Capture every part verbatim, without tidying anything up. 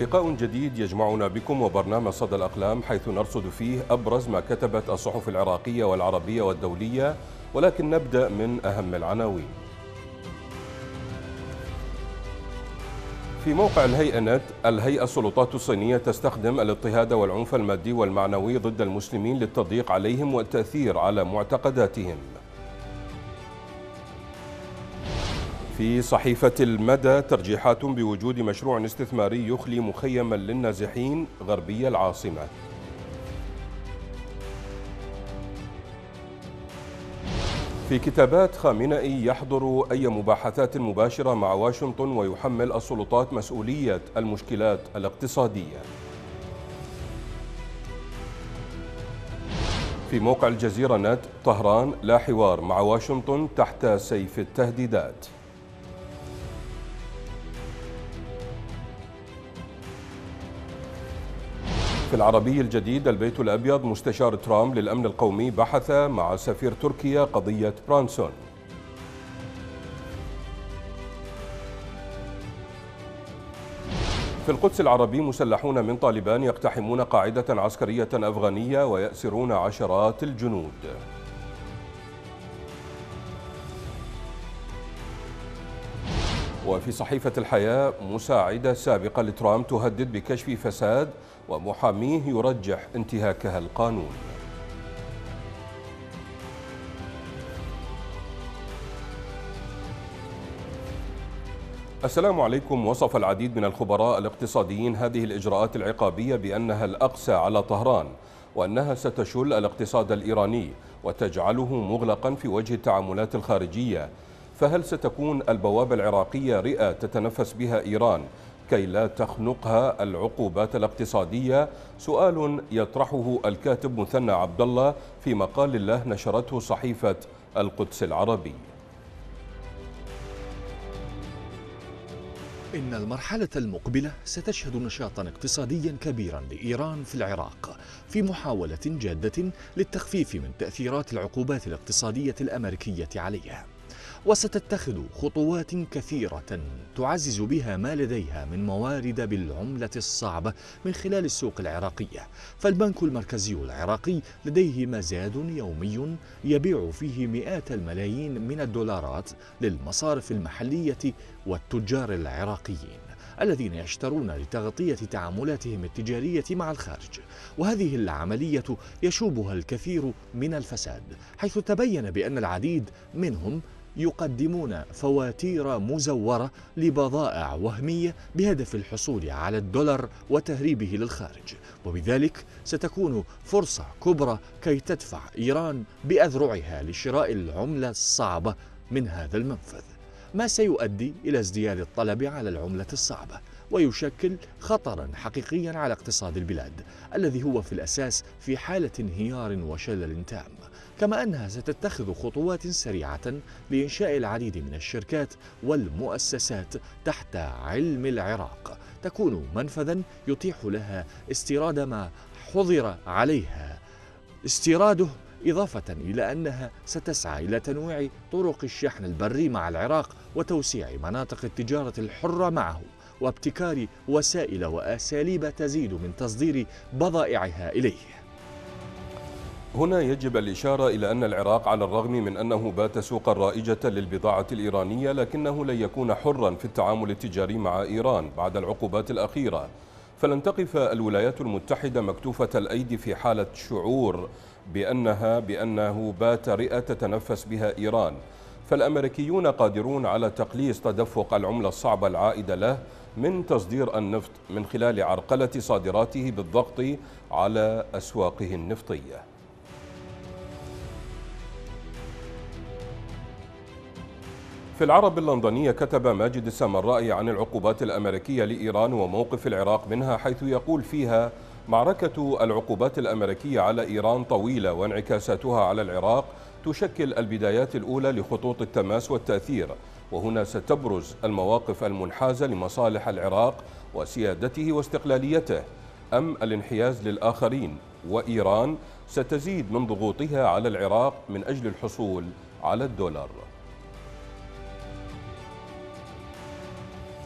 لقاء جديد يجمعنا بكم وبرنامج صدى الأقلام، حيث نرصد فيه أبرز ما كتبت الصحف العراقية والعربية والدولية، ولكن نبدأ من أهم العناوين. في موقع الهيئة نت، الهيئة السلطات الصينية تستخدم الاضطهاد والعنف المادي والمعنوي ضد المسلمين للتضييق عليهم والتأثير على معتقداتهم. في صحيفة المدى، ترجيحات بوجود مشروع استثماري يخلي مخيما للنازحين غربي العاصمة. في كتابات، خامنئي يحضر أي مباحثات مباشرة مع واشنطن ويحمل السلطات مسؤولية المشكلات الاقتصادية. في موقع الجزيرة نت، طهران لا حوار مع واشنطن تحت سيف التهديدات. في العربي الجديد، البيت الأبيض، مستشار ترامب للأمن القومي بحث مع سفير تركيا قضية برانسون. في القدس العربي، مسلحون من طالبان يقتحمون قاعدة عسكرية أفغانية ويأسرون عشرات الجنود. وفي صحيفة الحياة، مساعدة سابقة لترامب تهدد بكشف فساد ومحاميه يرجح انتهاكها القانون. السلام عليكم. وصف العديد من الخبراء الاقتصاديين هذه الإجراءات العقابية بأنها الأقسى على طهران، وأنها ستشل الاقتصاد الإيراني وتجعله مغلقا في وجه التعاملات الخارجية. فهل ستكون البوابة العراقية رئة تتنفس بها إيران كي لا تخنقها العقوبات الاقتصادية؟ سؤال يطرحه الكاتب مثنى عبد الله في مقال له نشرته صحيفة القدس العربي. إن المرحلة المقبلة ستشهد نشاطا اقتصاديا كبيرا لإيران في العراق، في محاولة جادة للتخفيف من تأثيرات العقوبات الاقتصادية الأمريكية عليها، وستتخذ خطوات كثيرة تعزز بها ما لديها من موارد بالعملة الصعبة من خلال السوق العراقية. فالبنك المركزي العراقي لديه مزاد يومي يبيع فيه مئات الملايين من الدولارات للمصارف المحلية والتجار العراقيين الذين يشترون لتغطية تعاملاتهم التجارية مع الخارج، وهذه العملية يشوبها الكثير من الفساد، حيث تبين بأن العديد منهم يقدمون فواتير مزورة لبضائع وهمية بهدف الحصول على الدولار وتهريبه للخارج، وبذلك ستكون فرصة كبرى كي تدفع إيران بأذرعها لشراء العملة الصعبة من هذا المنفذ، ما سيؤدي إلى ازدياد الطلب على العملة الصعبة ويشكل خطرا حقيقيا على اقتصاد البلاد الذي هو في الأساس في حالة انهيار وشلل تام. كما أنها ستتخذ خطوات سريعة لإنشاء العديد من الشركات والمؤسسات تحت علم العراق تكون منفذا يتيح لها استيراد ما حظر عليها استيراده، إضافة إلى أنها ستسعى إلى تنويع طرق الشحن البري مع العراق وتوسيع مناطق التجارة الحرة معه وابتكار وسائل وأساليب تزيد من تصدير بضائعها إليه. هنا يجب الإشارة إلى أن العراق على الرغم من أنه بات سوقا رائجة للبضاعة الإيرانية، لكنه لن يكون حرا في التعامل التجاري مع إيران بعد العقوبات الأخيرة. فلن تقف الولايات المتحدة مكتوفة الأيدي في حالة شعور بأنها بأنه بات رئة تتنفس بها إيران. فالأمريكيون قادرون على تقليص تدفق العملة الصعبة العائدة له من تصدير النفط من خلال عرقلة صادراته بالضغط على أسواقه النفطية. في العرب اللندنية، كتب ماجد السامرائي عن العقوبات الأمريكية لإيران وموقف العراق منها، حيث يقول فيها: معركة العقوبات الأمريكية على إيران طويلة، وانعكاساتها على العراق تشكل البدايات الأولى لخطوط التماس والتأثير، وهنا ستبرز المواقف المنحازة لمصالح العراق وسيادته واستقلاليته أم الانحياز للآخرين، وإيران ستزيد من ضغوطها على العراق من أجل الحصول على الدولار.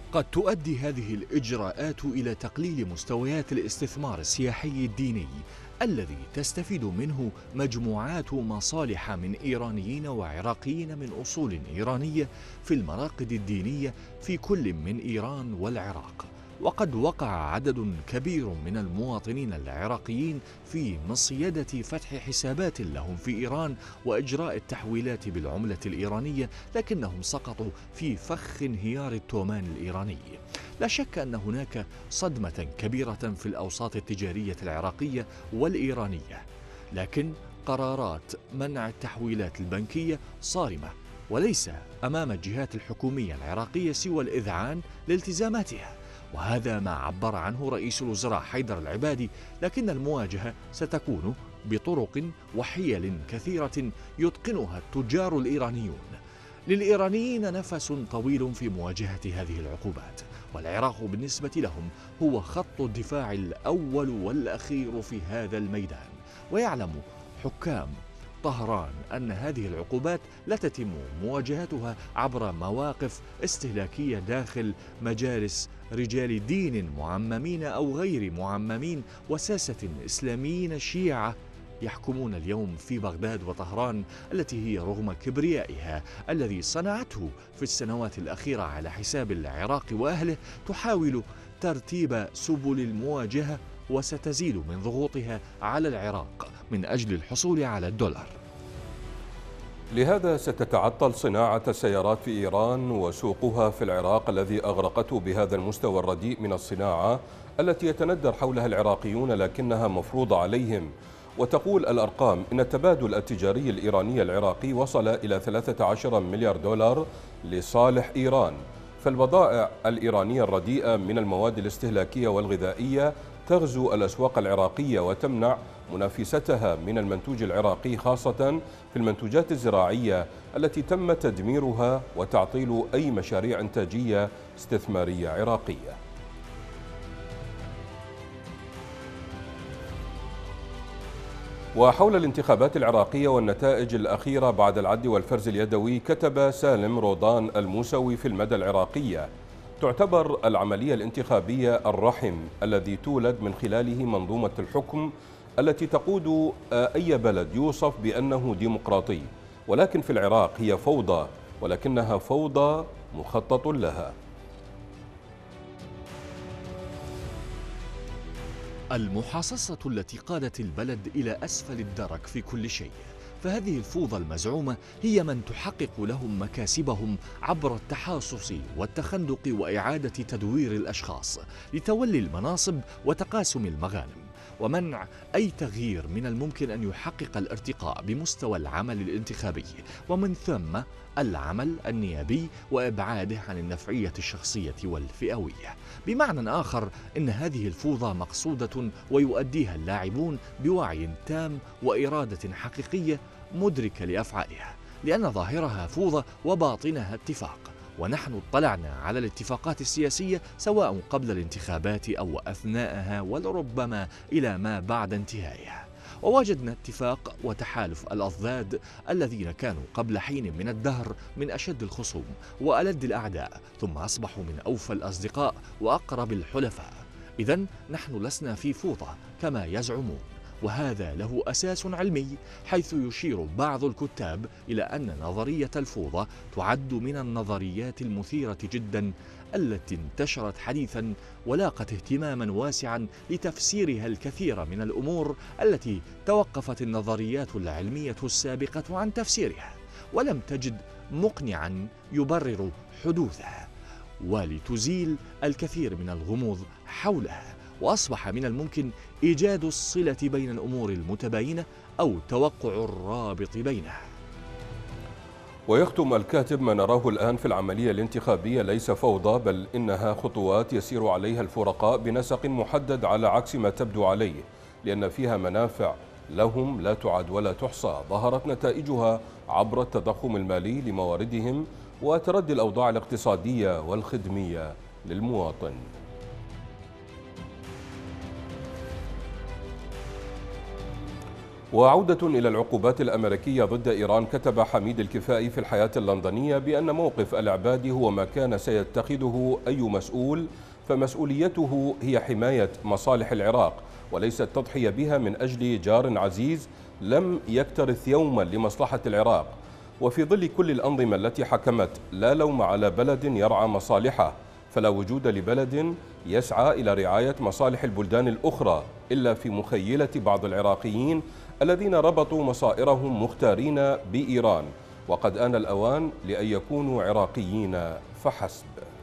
قد تؤدي هذه الإجراءات إلى تقليل مستويات الاستثمار السياحي الديني الذي تستفيد منه مجموعات مصالح من إيرانيين وعراقيين من أصول إيرانية في المراقد الدينية في كل من إيران والعراق. وقد وقع عدد كبير من المواطنين العراقيين في مصيدة فتح حسابات لهم في إيران وإجراء التحويلات بالعملة الإيرانية، لكنهم سقطوا في فخ انهيار التومان الإيراني. لا شك أن هناك صدمة كبيرة في الأوساط التجارية العراقية والإيرانية، لكن قرارات منع التحويلات البنكية صارمة، وليس أمام الجهات الحكومية العراقية سوى الإذعان لالتزاماتها، وهذا ما عبر عنه رئيس الوزراء حيدر العبادي. لكن المواجهة ستكون بطرق وحيل كثيرة يتقنها التجار الإيرانيون. للإيرانيين نفس طويل في مواجهة هذه العقوبات، والعراق بالنسبة لهم هو خط الدفاع الأول والأخير في هذا الميدان. ويعلم حكام طهران أن هذه العقوبات لا تتم مواجهتها عبر مواقف استهلاكية داخل مجالس رجال دين معممين أو غير معممين وساسة إسلاميين شيعة يحكمون اليوم في بغداد وطهران، التي هي رغم كبريائها الذي صنعته في السنوات الأخيرة على حساب العراق وأهله تحاول ترتيب سبل المواجهة وستزيد من ضغوطها على العراق من أجل الحصول على الدولار. لهذا ستتعطل صناعة السيارات في إيران وسوقها في العراق الذي أغرقته بهذا المستوى الرديء من الصناعة التي يتندر حولها العراقيون لكنها مفروضة عليهم. وتقول الأرقام إن التبادل التجاري الإيراني العراقي وصل إلى ثلاثة عشر مليار دولار لصالح إيران. فالبضائع الإيرانية الرديئة من المواد الاستهلاكية والغذائية تغزو الأسواق العراقية وتمنع منافستها من المنتوج العراقي، خاصة في المنتوجات الزراعية التي تم تدميرها وتعطيل أي مشاريع إنتاجية استثمارية عراقية. وحول الانتخابات العراقية والنتائج الأخيرة بعد العد والفرز اليدوي، كتب سالم روضان الموسوي في المدى العراقية: تعتبر العملية الانتخابية الرحم الذي تولد من خلاله منظومة الحكم التي تقود أي بلد يوصف بأنه ديمقراطي، ولكن في العراق هي فوضى، ولكنها فوضى مخطط لها. المحاصصة التي قادت البلد إلى أسفل الدرك في كل شيء، فهذه الفوضى المزعومة هي من تحقق لهم مكاسبهم عبر التحاصص والتخندق وإعادة تدوير الأشخاص لتولي المناصب وتقاسم المغانم، ومنع أي تغيير من الممكن أن يحقق الارتقاء بمستوى العمل الانتخابي ومن ثم العمل النيابي وإبعاده عن النفعية الشخصية والفئوية. بمعنى آخر، إن هذه الفوضى مقصودة ويؤديها اللاعبون بوعي تام وإرادة حقيقية مدركة لأفعالها، لأن ظاهرها فوضى وباطنها اتفاق. ونحن اطلعنا على الاتفاقات السياسية سواء قبل الانتخابات أو أثناءها ولربما إلى ما بعد انتهائها، ووجدنا اتفاق وتحالف الأضداد الذين كانوا قبل حين من الدهر من أشد الخصوم وألد الأعداء، ثم أصبحوا من أوفى الأصدقاء وأقرب الحلفاء. إذن نحن لسنا في فوضى كما يزعمون، وهذا له أساس علمي، حيث يشير بعض الكتاب إلى أن نظرية الفوضى تعد من النظريات المثيرة جدا التي انتشرت حديثا ولاقت اهتماما واسعا لتفسيرها الكثير من الأمور التي توقفت النظريات العلمية السابقة عن تفسيرها ولم تجد مقنعا يبرر حدوثها، ولتزيل الكثير من الغموض حولها، وأصبح من الممكن إيجاد الصلة بين الأمور المتباينة أو توقع الرابط بينها. ويختم الكاتب: ما نراه الآن في العملية الانتخابية ليس فوضى، بل إنها خطوات يسير عليها الفرقاء بنسق محدد على عكس ما تبدو عليه، لأن فيها منافع لهم لا تعد ولا تحصى، ظهرت نتائجها عبر التضخم المالي لمواردهم وتردي الأوضاع الاقتصادية والخدمية للمواطن. وعودة إلى العقوبات الأمريكية ضد إيران، كتب حميد الكفائي في الحياة اللندنية بأن موقف العبادي هو ما كان سيتخذه أي مسؤول، فمسؤوليته هي حماية مصالح العراق وليس التضحية بها من أجل جار عزيز لم يكترث يوما لمصلحة العراق. وفي ظل كل الأنظمة التي حكمت لا لوم على بلد يرعى مصالحه، فلا وجود لبلد يسعى إلى رعاية مصالح البلدان الأخرى إلا في مخيلة بعض العراقيين الذين ربطوا مصائرهم مختارين بإيران، وقد آن الأوان لأن يكونوا عراقيين فحسب.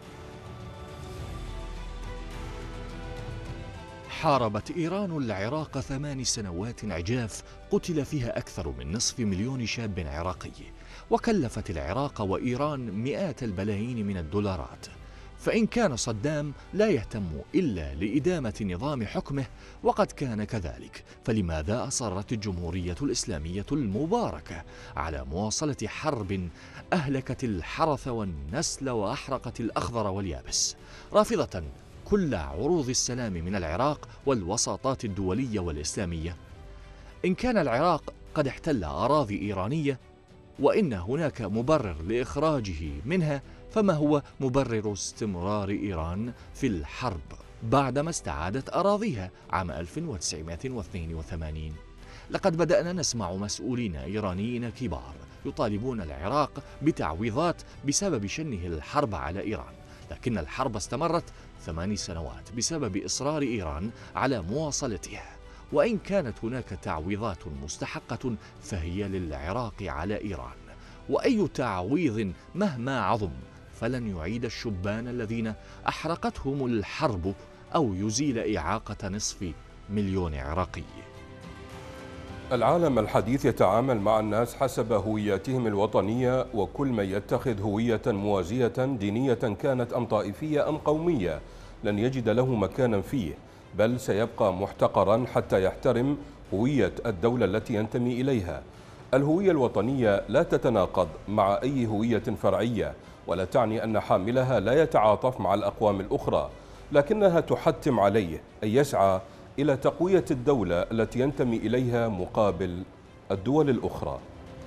حاربت إيران العراق ثمان سنوات عجاف قتل فيها أكثر من نصف مليون شاب عراقي، وكلفت العراق وإيران مئات البلايين من الدولارات. فإن كان صدام لا يهتم إلا لإدامة نظام حكمه وقد كان كذلك، فلماذا أصرت الجمهورية الإسلامية المباركة على مواصلة حرب أهلكت الحرث والنسل وأحرقت الأخضر واليابس، رافضة كل عروض السلام من العراق والوساطات الدولية والإسلامية؟ إن كان العراق قد احتل أراضي إيرانية وإن هناك مبرر لإخراجه منها، فما هو مبرر استمرار إيران في الحرب بعدما استعادت أراضيها عام ألف وتسعمائة واثنين وثمانين؟ لقد بدأنا نسمع مسؤولين إيرانيين كبار يطالبون العراق بتعويضات بسبب شنه الحرب على إيران، لكن الحرب استمرت ثماني سنوات بسبب إصرار إيران على مواصلتها. وإن كانت هناك تعويضات مستحقة فهي للعراق على إيران، وأي تعويض مهما عظم فلن يعيد الشبان الذين أحرقتهم الحرب أو يزيل إعاقة نصف مليون عراقي. العالم الحديث يتعامل مع الناس حسب هوياتهم الوطنية، وكل من يتخذ هوية موازية دينية كانت أم طائفية أم قومية لن يجد له مكانا فيه، بل سيبقى محتقرا حتى يحترم هوية الدولة التي ينتمي إليها. الهوية الوطنية لا تتناقض مع أي هوية فرعية، ولا تعني أن حاملها لا يتعاطف مع الأقوام الأخرى، لكنها تحتم عليه أن يسعى إلى تقوية الدولة التي ينتمي إليها مقابل الدول الأخرى.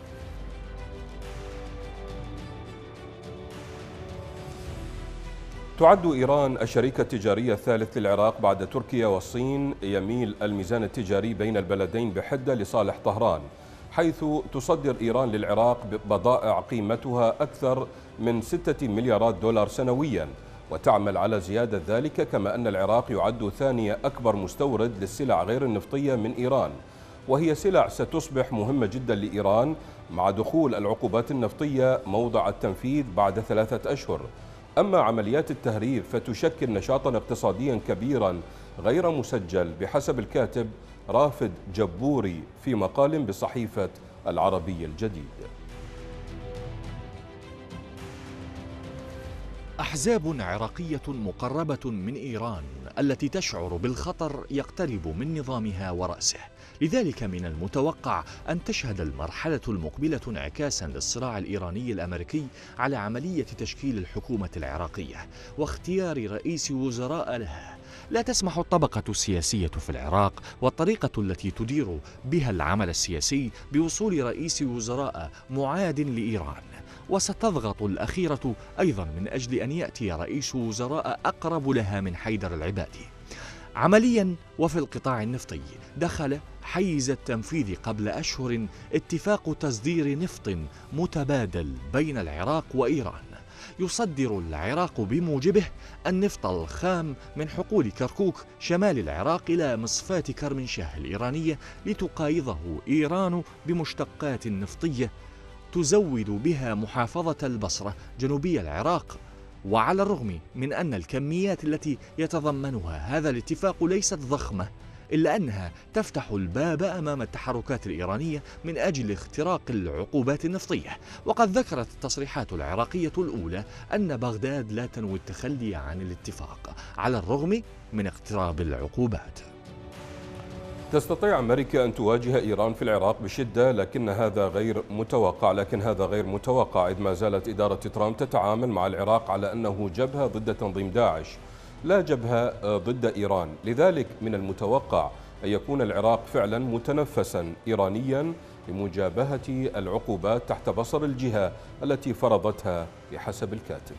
تعد إيران الشريك التجاري الثالث للعراق بعد تركيا والصين. يميل الميزان التجاري بين البلدين بحدة لصالح طهران، حيث تصدر إيران للعراق بضائع قيمتها أكثر من ستة مليارات دولار سنويا، وتعمل على زيادة ذلك، كما أن العراق يعد ثاني أكبر مستورد للسلع غير النفطية من إيران، وهي سلع ستصبح مهمة جدا لإيران مع دخول العقوبات النفطية موضع التنفيذ بعد ثلاثة أشهر. أما عمليات التهريب فتشكل نشاطا اقتصاديا كبيرا غير مسجل، بحسب الكاتب رافد جبوري في مقال بصحيفة العربي الجديد. أحزاب عراقية مقربة من إيران التي تشعر بالخطر يقترب من نظامها ورأسه، لذلك من المتوقع أن تشهد المرحلة المقبلة انعكاسا للصراع الإيراني الأمريكي على عملية تشكيل الحكومة العراقية واختيار رئيس وزراء لها. لا تسمح الطبقة السياسية في العراق والطريقة التي تدير بها العمل السياسي بوصول رئيس وزراء معاد لإيران، وستضغط الأخيرة أيضا من أجل أن يأتي رئيس وزراء أقرب لها من حيدر العبادي. عمليا وفي القطاع النفطي دخل حيز التنفيذ قبل أشهر اتفاق تصدير نفط متبادل بين العراق وإيران، يصدر العراق بموجبه النفط الخام من حقول كركوك شمال العراق إلى مصفاة كرمنشاه الإيرانية، لتقايضه إيران بمشتقات نفطية تزود بها محافظة البصرة جنوبي العراق. وعلى الرغم من أن الكميات التي يتضمنها هذا الاتفاق ليست ضخمة، إلا أنها تفتح الباب أمام التحركات الإيرانية من أجل اختراق العقوبات النفطية. وقد ذكرت التصريحات العراقية الأولى أن بغداد لا تنوي التخلي عن الاتفاق على الرغم من اقتراب العقوبات. تستطيع أمريكا أن تواجه إيران في العراق بشدة، لكن هذا غير متوقع لكن هذا غير متوقع إذ ما زالت إدارة ترامب تتعامل مع العراق على أنه جبهة ضد تنظيم داعش، لا جبهة ضد إيران. لذلك من المتوقع أن يكون العراق فعلا متنفسا إيرانيا لمجابهة العقوبات تحت بصر الجهة التي فرضتها بحسب الكاتب.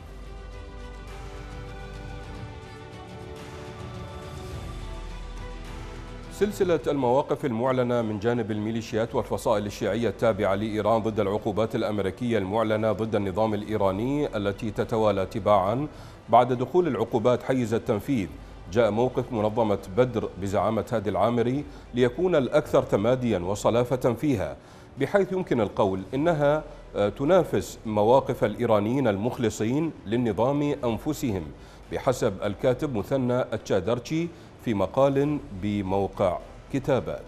سلسلة المواقف المعلنة من جانب الميليشيات والفصائل الشيعية التابعة لإيران ضد العقوبات الأمريكية المعلنة ضد النظام الإيراني التي تتوالى تباعا بعد دخول العقوبات حيز التنفيذ، جاء موقف منظمة بدر بزعامة هادي العامري ليكون الأكثر تماديا وصلافة فيها، بحيث يمكن القول إنها تنافس مواقف الإيرانيين المخلصين للنظام أنفسهم بحسب الكاتب مثنى التشادرشي في مقال بموقع كتابات.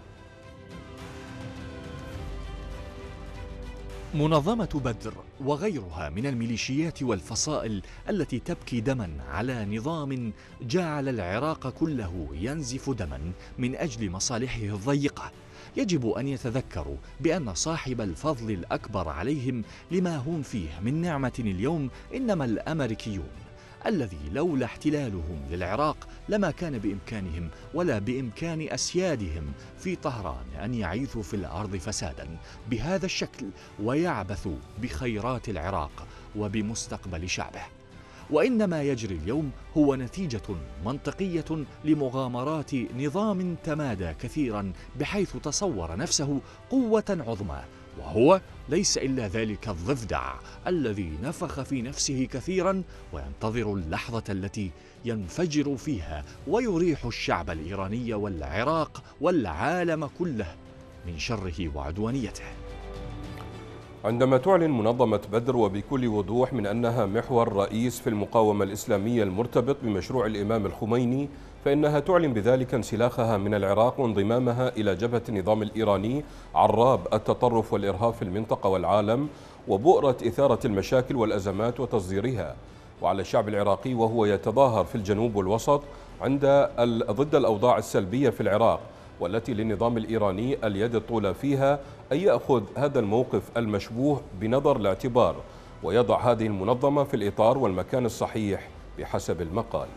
منظمة بدر وغيرها من الميليشيات والفصائل التي تبكي دما على نظام جعل العراق كله ينزف دما من أجل مصالحه الضيقة، يجب أن يتذكروا بأن صاحب الفضل الأكبر عليهم لما هم فيه من نعمة اليوم إنما الأمريكيون، الذي لولا احتلالهم للعراق لما كان بإمكانهم ولا بإمكان أسيادهم في طهران أن يعيثوا في الأرض فسادا بهذا الشكل ويعبثوا بخيرات العراق وبمستقبل شعبه. وإنما يجري اليوم هو نتيجة منطقية لمغامرات نظام تمادى كثيرا بحيث تصور نفسه قوة عظمى، وهو ليس إلا ذلك الضفدع الذي نفخ في نفسه كثيرا وينتظر اللحظة التي ينفجر فيها ويريح الشعب الإيراني والعراق والعالم كله من شره وعدوانيته. عندما تعلن منظمة بدر وبكل وضوح من أنها محور رئيس في المقاومة الإسلامية المرتبط بمشروع الإمام الخميني، فإنها تعلن بذلك انسلاخها من العراق وانضمامها إلى جبهة النظام الإيراني عراب التطرف والإرهاب في المنطقة والعالم وبؤرة إثارة المشاكل والأزمات وتصديرها. وعلى الشعب العراقي وهو يتظاهر في الجنوب والوسط عند ضد الأوضاع السلبية في العراق والتي للنظام الإيراني اليد الطولى فيها، أن يأخذ هذا الموقف المشبوه بنظر الاعتبار ويضع هذه المنظمة في الإطار والمكان الصحيح بحسب المقال.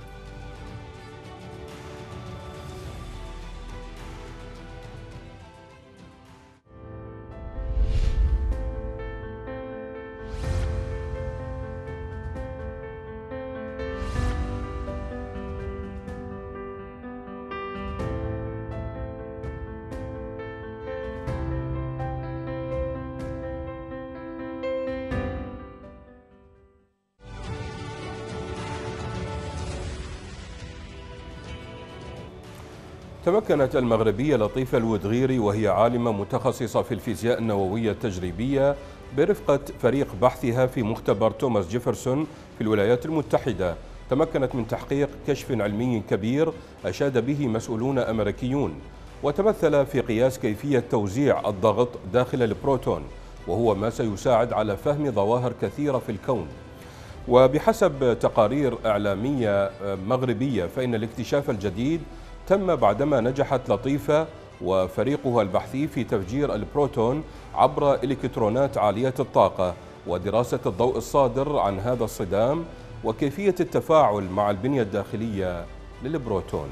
تمكنت المغربية لطيفة الودغيري وهي عالمة متخصصة في الفيزياء النووية التجريبية برفقة فريق بحثها في مختبر توماس جيفرسون في الولايات المتحدة، تمكنت من تحقيق كشف علمي كبير أشاد به مسؤولون أمريكيون، وتمثل في قياس كيفية توزيع الضغط داخل البروتون، وهو ما سيساعد على فهم ظواهر كثيرة في الكون. وبحسب تقارير إعلامية مغربية فإن الاكتشاف الجديد تم بعدما نجحت لطيفة وفريقها البحثي في تفجير البروتون عبر إلكترونات عالية الطاقة ودراسة الضوء الصادر عن هذا الصدام وكيفية التفاعل مع البنية الداخلية للبروتون.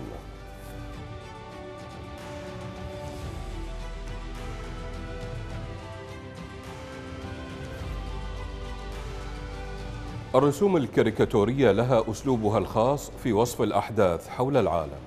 الرسوم الكاريكاتورية لها أسلوبها الخاص في وصف الأحداث حول العالم.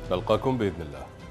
نلقاكم بإذن الله.